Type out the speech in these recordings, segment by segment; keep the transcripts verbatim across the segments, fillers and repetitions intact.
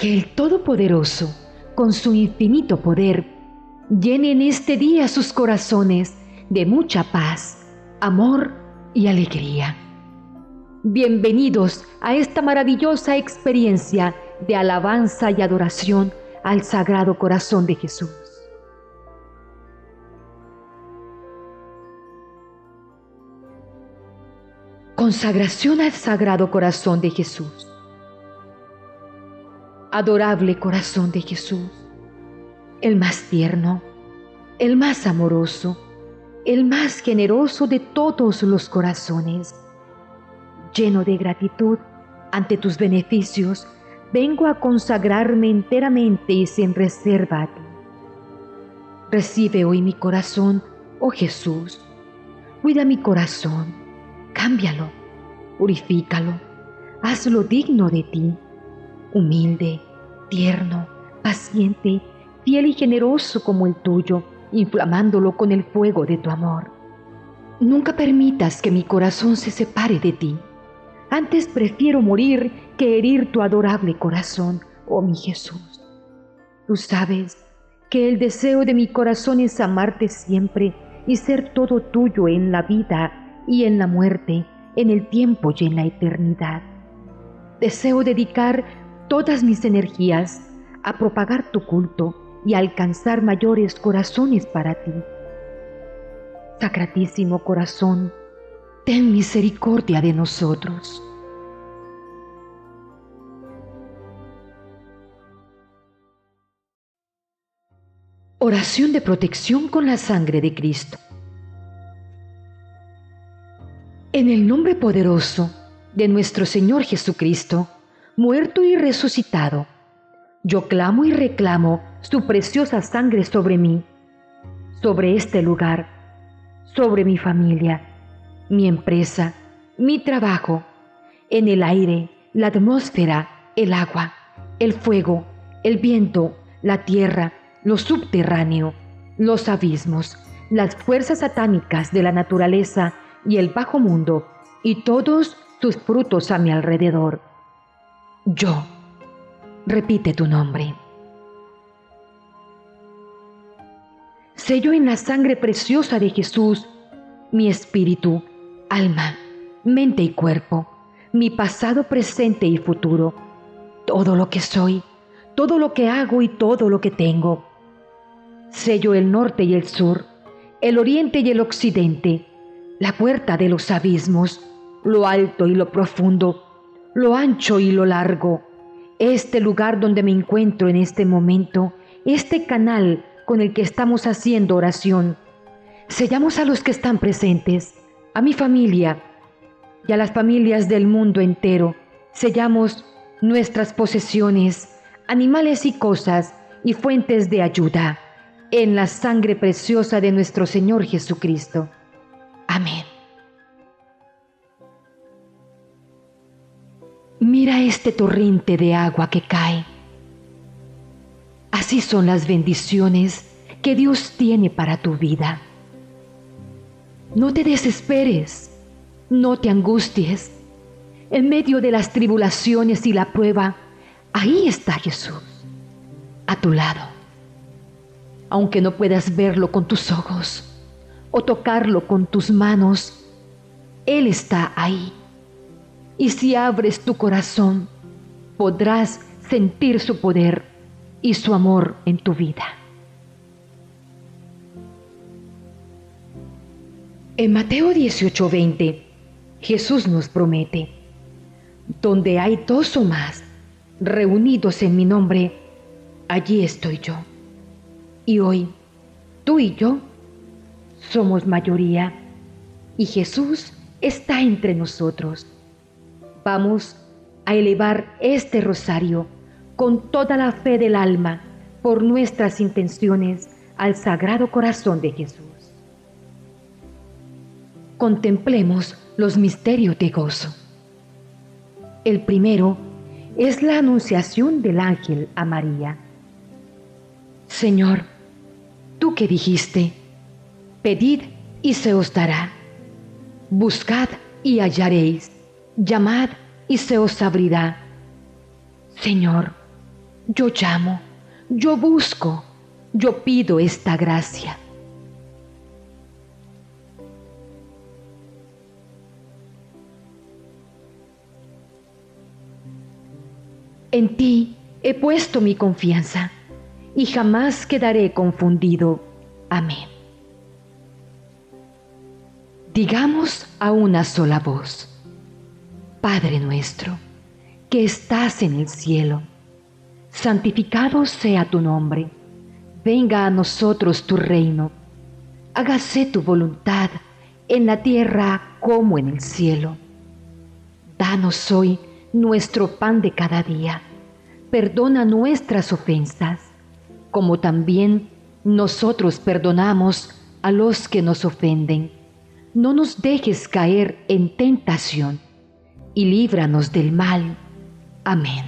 Que el Todopoderoso, con su infinito poder, llene en este día sus corazones de mucha paz, amor y alegría. Bienvenidos a esta maravillosa experiencia de alabanza y adoración al Sagrado Corazón de Jesús. Consagración al Sagrado Corazón de Jesús. Adorable Corazón de Jesús, el más tierno, el más amoroso, el más generoso de todos los corazones. Lleno de gratitud ante tus beneficios, vengo a consagrarme enteramente y sin reserva a ti. Recibe hoy mi corazón, oh Jesús. Cuida mi corazón, cámbialo, purifícalo, hazlo digno de ti, humilde, tierno, paciente, fiel y generoso como el tuyo, inflamándolo con el fuego de tu amor. Nunca permitas que mi corazón se separe de ti. Antes prefiero morir que herir tu adorable corazón, oh mi Jesús. Tú sabes que el deseo de mi corazón es amarte siempre y ser todo tuyo en la vida y en la muerte, en el tiempo y en la eternidad. Deseo dedicar todas mis energías a propagar tu culto y a alcanzar mayores corazones para ti. Sacratísimo Corazón, ten misericordia de nosotros. Oración de protección con la sangre de Cristo. En el nombre poderoso de nuestro Señor Jesucristo, muerto y resucitado, yo clamo y reclamo su preciosa sangre sobre mí, sobre este lugar, sobre mi familia, mi empresa, mi trabajo, en el aire, la atmósfera, el agua, el fuego, el viento, la tierra, lo subterráneo, los abismos, las fuerzas satánicas de la naturaleza y el bajo mundo, y todos sus frutos a mi alrededor. Yo, repite tu nombre. Sello en la sangre preciosa de Jesús mi espíritu, alma, mente y cuerpo, mi pasado, presente y futuro, todo lo que soy, todo lo que hago y todo lo que tengo. Sello el norte y el sur, el oriente y el occidente, la puerta de los abismos, lo alto y lo profundo, lo ancho y lo largo, este lugar donde me encuentro en este momento, este canal con el que estamos haciendo oración. Sellamos a los que están presentes, a mi familia y a las familias del mundo entero. Sellamos nuestras posesiones, animales y cosas y fuentes de ayuda en la sangre preciosa de nuestro Señor Jesucristo. Amén. Mira este torrente de agua que cae. Así son las bendiciones que Dios tiene para tu vida. No te desesperes, no te angusties. En medio de las tribulaciones y la prueba, ahí está Jesús, a tu lado. Aunque no puedas verlo con tus ojos o tocarlo con tus manos, Él está ahí. Y si abres tu corazón, podrás sentir su poder y su amor en tu vida. En Mateo dieciocho veinte, Jesús nos promete: donde hay dos o más reunidos en mi nombre, allí estoy yo. Y hoy, tú y yo somos mayoría, y Jesús está entre nosotros. Vamos a elevar este rosario con toda la fe del alma por nuestras intenciones al Sagrado Corazón de Jesús. Contemplemos los misterios de gozo. El primero es la anunciación del ángel a María. Señor, tú que dijiste: pedid y se os dará, buscad y hallaréis, llamad y se os abrirá. Señor, Yo llamo, yo busco, yo pido esta gracia. En ti he puesto mi confianza y jamás quedaré confundido. Amén. Digamos a una sola voz: Padre nuestro, que estás en el cielo, santificado sea tu nombre. Venga a nosotros tu reino. Hágase tu voluntad en la tierra como en el cielo. Danos hoy nuestro pan de cada día. Perdona nuestras ofensas, como también nosotros perdonamos a los que nos ofenden. No nos dejes caer en tentación y líbranos del mal. Amén.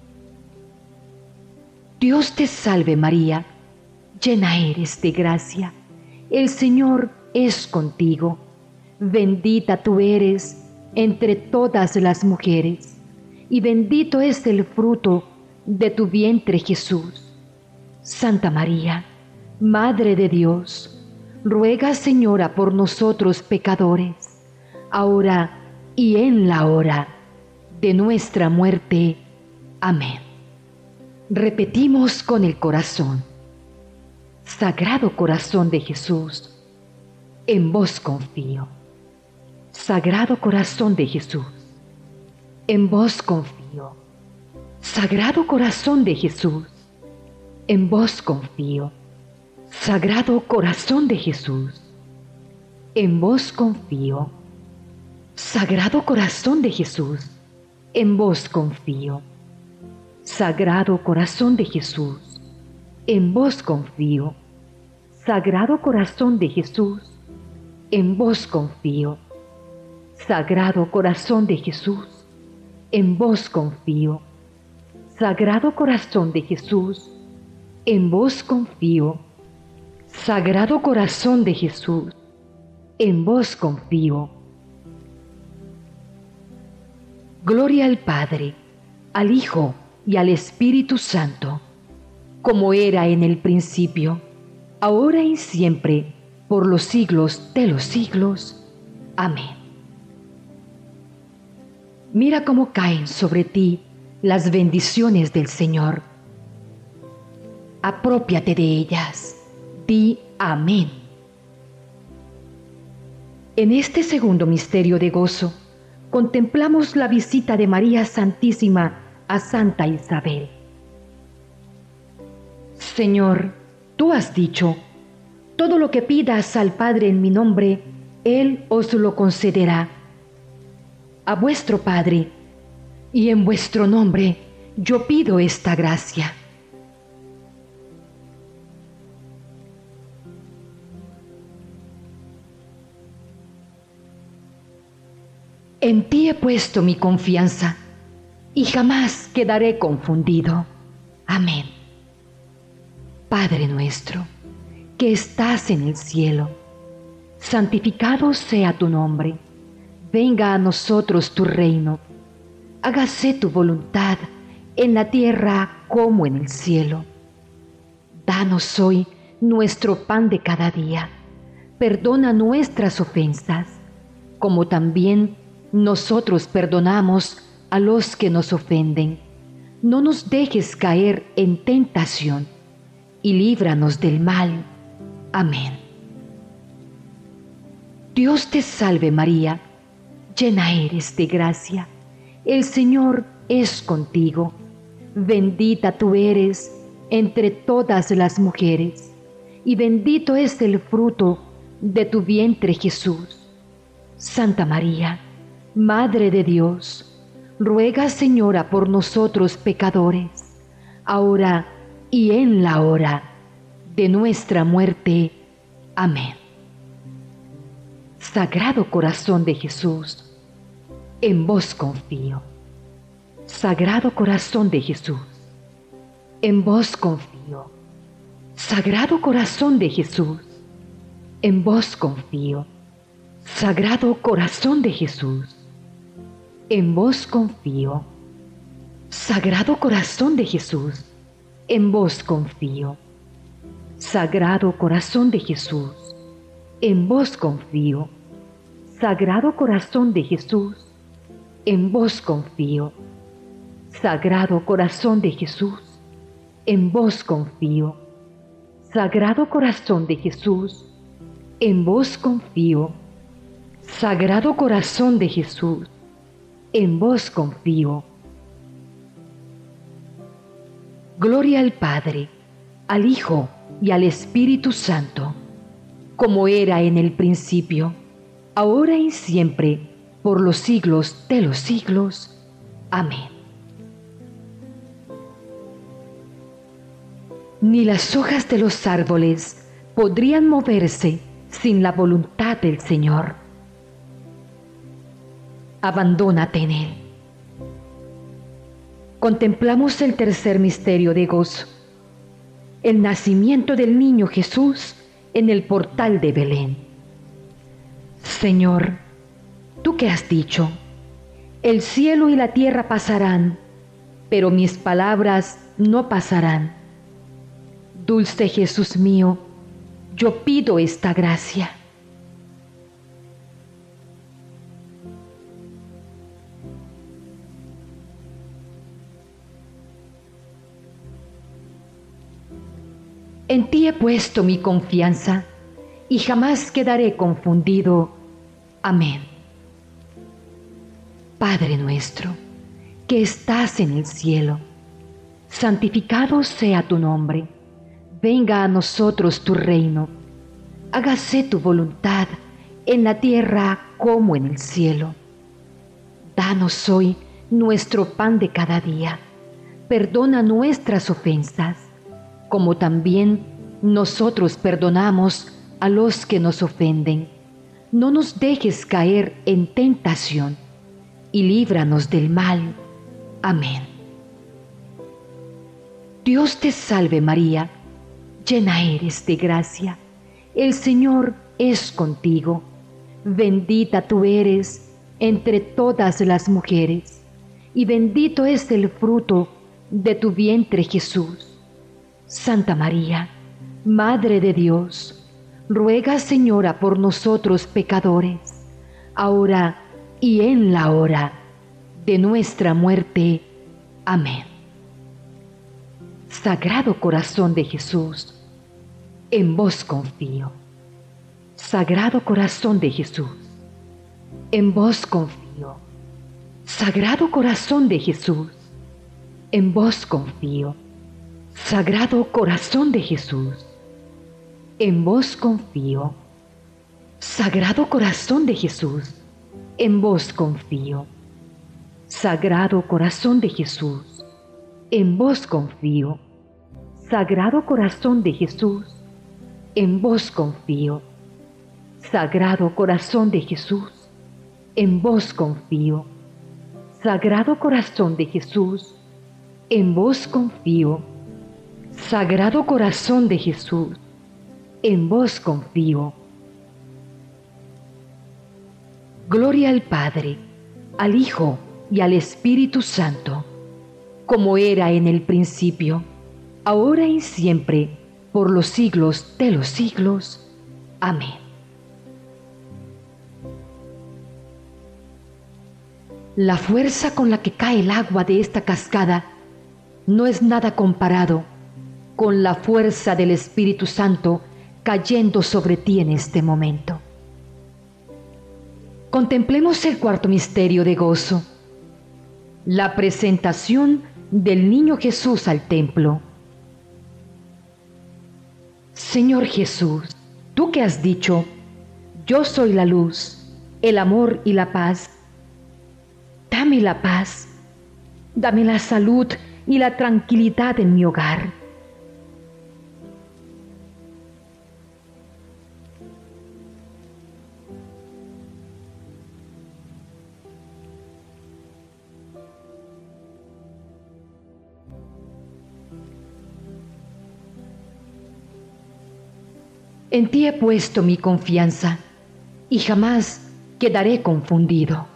Dios te salve María, llena eres de gracia. El Señor es contigo. Bendita tú eres entre todas las mujeres, y bendito es el fruto de tu vientre Jesús. Santa María, Madre de Dios, ruega Señora por nosotros pecadores, ahora y en la hora de nuestra muerte. Amén. Repetimos con el corazón: Sagrado Corazón de Jesús, en vos confío. Sagrado Corazón de Jesús, en vos confío. Sagrado Corazón de Jesús, en vos confío. Sagrado Corazón de Jesús, en vos confío. Sagrado Corazón de Jesús, en vos confío. Sagrado Corazón de Jesús, en vos confío. Sagrado Corazón de Jesús, en vos confío. Sagrado Corazón de Jesús, en vos confío. Sagrado Corazón de Jesús, en vos confío. Sagrado Corazón de Jesús, en vos confío. Gloria al Padre, al Hijo y al Espíritu Santo, como era en el principio, ahora y siempre, por los siglos de los siglos. Amén. Mira cómo caen sobre ti las bendiciones del Señor. Aprópiate de ellas. Di amén. En este segundo misterio de gozo, contemplamos la visita de María Santísima a Santa Isabel. Señor, tú has dicho: todo lo que pidas al Padre en mi nombre, Él os lo concederá. A vuestro Padre y en vuestro nombre yo pido esta gracia. En ti he puesto mi confianza y jamás quedaré confundido. Amén. Padre nuestro, que estás en el cielo, santificado sea tu nombre. Venga a nosotros tu reino. Hágase tu voluntad en la tierra como en el cielo. Danos hoy nuestro pan de cada día. Perdona nuestras ofensas, como también nosotros perdonamos a los que nos ofenden. No nos dejes caer en tentación y líbranos del mal. Amén. Dios te salve María, llena eres de gracia. El Señor es contigo. Bendita tú eres entre todas las mujeres, y bendito es el fruto de tu vientre Jesús. Santa María, Madre de Dios, ruega Señora por nosotros pecadores, ahora y en la hora de nuestra muerte. Amén. Sagrado Corazón de Jesús, en vos confío. Sagrado Corazón de Jesús, en vos confío. Sagrado Corazón de Jesús, en vos confío. Sagrado Corazón de Jesús, en vos confío. Sagrado Corazón de Jesús, en vos confío. Sagrado Corazón de Jesús, en vos confío. Sagrado Corazón de Jesús, en vos confío. Sagrado Corazón de Jesús, en vos confío. Sagrado Corazón de Jesús, en vos confío. Sagrado Corazón de Jesús, en vos confío. Gloria al Padre, al Hijo y al Espíritu Santo, como era en el principio, ahora y siempre, por los siglos de los siglos. Amén. Ni las hojas de los árboles podrían moverse sin la voluntad del Señor. Abandónate en Él. Contemplamos el tercer misterio de gozo, el nacimiento del niño Jesús en el portal de Belén. Señor, tú que has dicho, el cielo y la tierra pasarán, pero mis palabras no pasarán. Dulce Jesús mío, yo pido esta gracia. En ti he puesto mi confianza y jamás quedaré confundido. Amén. Padre nuestro, que estás en el cielo, santificado sea tu nombre. Venga a nosotros tu reino. Hágase tu voluntad en la tierra como en el cielo. Danos hoy nuestro pan de cada día. Perdona nuestras ofensas, como también nosotros perdonamos a los que nos ofenden. No nos dejes caer en tentación, y líbranos del mal. Amén. Dios te salve María, llena eres de gracia, el Señor es contigo. Bendita tú eres entre todas las mujeres, y bendito es el fruto de tu vientre Jesús. Santa María, Madre de Dios, ruega, Señora, por nosotros pecadores, ahora y en la hora de nuestra muerte. Amén. Sagrado Corazón de Jesús, en vos confío. Sagrado Corazón de Jesús, en vos confío. Sagrado Corazón de Jesús, en vos confío. Sagrado Corazón de Jesús, en vos confío. Sagrado Corazón de Jesús, en vos confío. Sagrado Corazón de Jesús, en vos confío. Sagrado Corazón de Jesús, en vos confío. Sagrado Corazón de Jesús, en vos confío. Sagrado Corazón de Jesús, en vos confío. Sagrado Corazón de Jesús, en vos confío. Gloria al Padre, al Hijo y al Espíritu Santo, como era en el principio, ahora y siempre, por los siglos de los siglos. Amén. La fuerza con la que cae el agua de esta cascada no es nada comparado con la fuerza del Espíritu Santo cayendo sobre ti en este momento. Contemplemos el cuarto misterio de gozo, la presentación del niño Jesús al templo. Señor Jesús, tú que has dicho, yo soy la luz, el amor y la paz, dame la paz, dame la salud y la tranquilidad en mi hogar. En ti he puesto mi confianza y jamás quedaré confundido.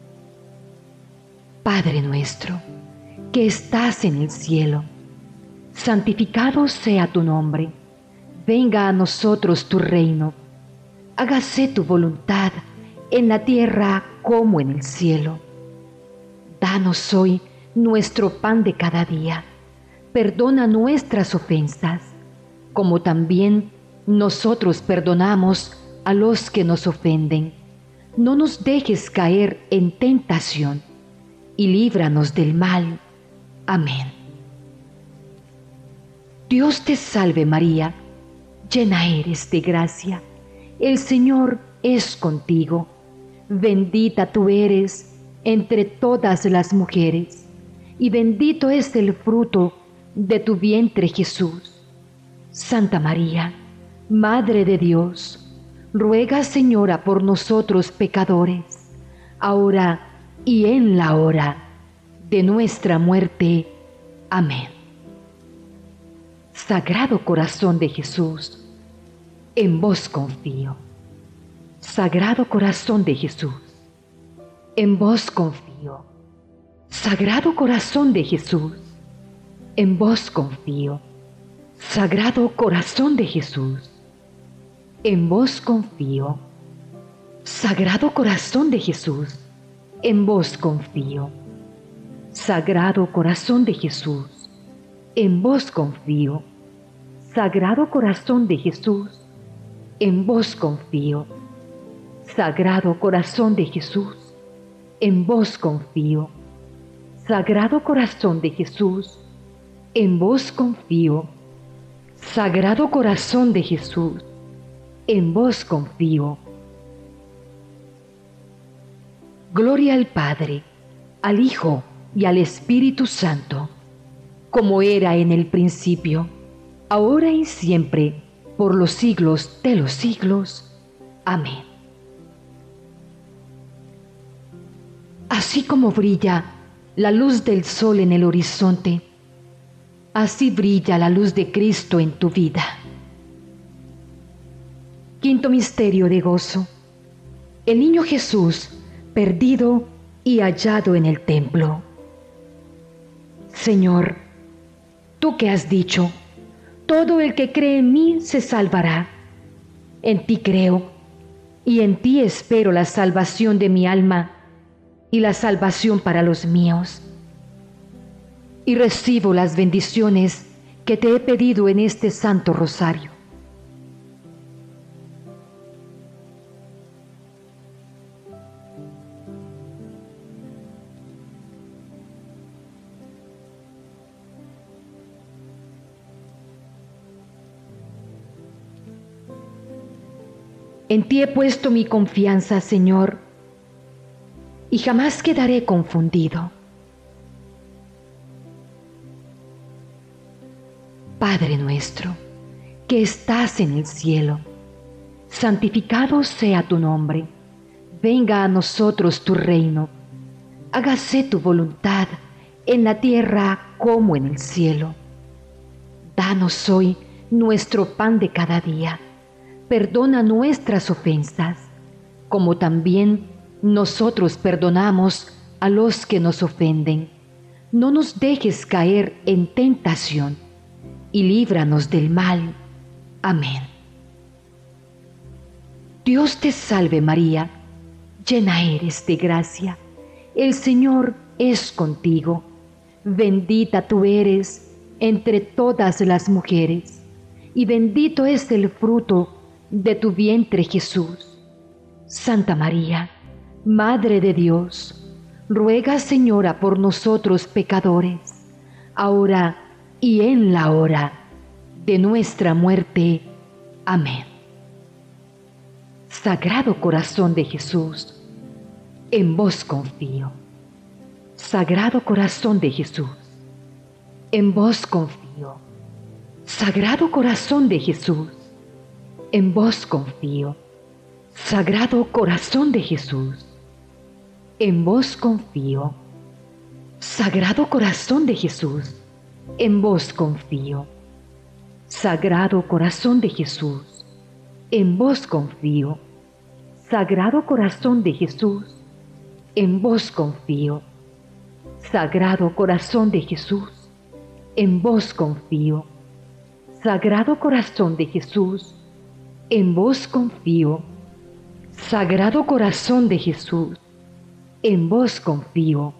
Padre nuestro, que estás en el cielo, santificado sea tu nombre, venga a nosotros tu reino, hágase tu voluntad en la tierra como en el cielo. Danos hoy nuestro pan de cada día, perdona nuestras ofensas, como también nosotros perdonamos a los que nos ofenden. No nos dejes caer en tentación, y líbranos del mal. Amén. Dios te salve María, llena eres de gracia, el Señor es contigo, bendita tú eres entre todas las mujeres, y bendito es el fruto de tu vientre Jesús. Santa María, Madre de Dios, ruega Señora por nosotros pecadores, ahora y en la hora de nuestra muerte. Amén. Sagrado Corazón de Jesús, en vos confío. Sagrado Corazón de Jesús, en vos confío. Sagrado Corazón de Jesús, en vos confío. Sagrado Corazón de Jesús, en vos confío. Sagrado Corazón de Jesús, en vos confío. Sagrado Corazón de Jesús, en vos confío. Sagrado Corazón de Jesús, en vos confío. Sagrado Corazón de Jesús, en vos confío. Sagrado Corazón de Jesús, en vos confío. Sagrado Corazón de Jesús, en vos confío. Gloria al Padre, al Hijo y al Espíritu Santo, como era en el principio, ahora y siempre, por los siglos de los siglos. Amén. Así como brilla la luz del sol en el horizonte, así brilla la luz de Cristo en tu vida. Quinto misterio de gozo: el niño Jesús perdido y hallado en el templo. Señor, tú que has dicho, todo el que cree en mí se salvará. En ti creo, y en ti espero la salvación de mi alma y la salvación para los míos. Y recibo las bendiciones que te he pedido en este Santo Rosario. En ti he puesto mi confianza, Señor, y jamás quedaré confundido. Padre nuestro, que estás en el cielo, santificado sea tu nombre. Venga a nosotros tu reino. Hágase tu voluntad en la tierra como en el cielo. Danos hoy nuestro pan de cada día. Perdona nuestras ofensas, como también nosotros perdonamos a los que nos ofenden. No nos dejes caer en tentación, y líbranos del mal. Amén. Dios te salve María, llena eres de gracia, el Señor es contigo. Bendita tú eres entre todas las mujeres, y bendito es el fruto de tu vientre Jesús. Santa María, Madre de Dios, ruega Señora por nosotros pecadores, ahora y en la hora de nuestra muerte. Amén. Sagrado Corazón de Jesús, en vos confío. Sagrado Corazón de Jesús, en vos confío. Sagrado Corazón de Jesús, en vos confío. Sagrado Corazón de Jesús, en vos confío. Sagrado Corazón de Jesús, en vos confío. Sagrado Corazón de Jesús, en vos confío. Sagrado Corazón de Jesús, en vos confío. Sagrado Corazón de Jesús, en vos confío. Sagrado Corazón de Jesús, en vos confío. Sagrado Corazón de Jesús, en vos confío.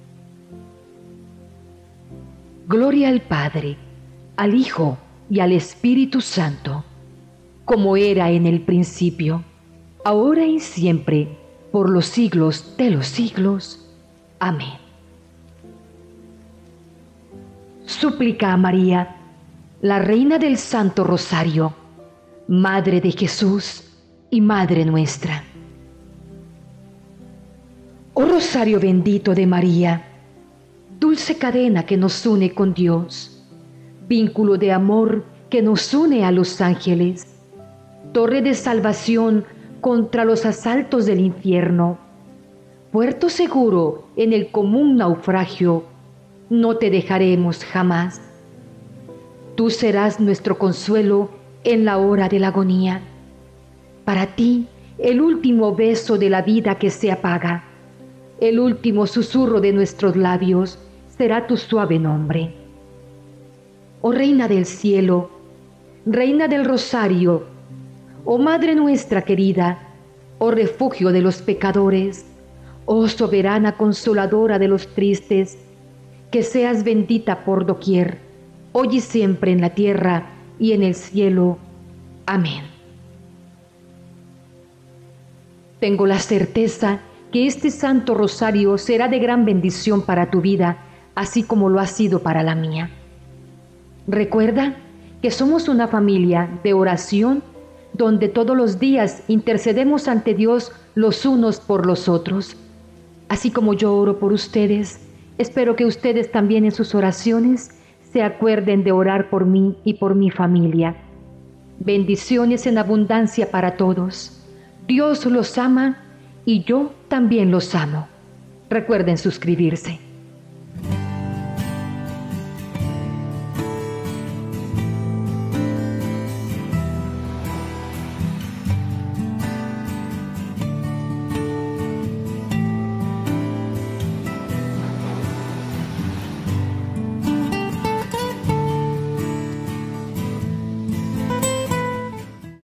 Gloria al Padre, al Hijo y al Espíritu Santo, como era en el principio, ahora y siempre, por los siglos de los siglos. Amén. Súplica a María, la Reina del Santo Rosario, Madre de Jesús y Madre nuestra. Oh Rosario bendito de María, dulce cadena que nos une con Dios, vínculo de amor que nos une a los ángeles, torre de salvación contra los asaltos del infierno, puerto seguro en el común naufragio, no te dejaremos jamás. Tú serás nuestro consuelo en la hora de la agonía. Para ti, el último beso de la vida que se apaga, el último susurro de nuestros labios será tu suave nombre. Oh Reina del cielo, Reina del Rosario, oh Madre nuestra querida, oh refugio de los pecadores, oh soberana consoladora de los tristes, que seas bendita por doquier, hoy y siempre en la tierra y en el cielo. Amén. Tengo la certeza que este Santo Rosario será de gran bendición para tu vida, así como lo ha sido para la mía. Recuerda que somos una familia de oración donde todos los días intercedemos ante Dios los unos por los otros. Así como yo oro por ustedes, espero que ustedes también en sus oraciones se acuerden de orar por mí y por mi familia. Bendiciones en abundancia para todos. Dios los ama y yo también los amo. Recuerden suscribirse.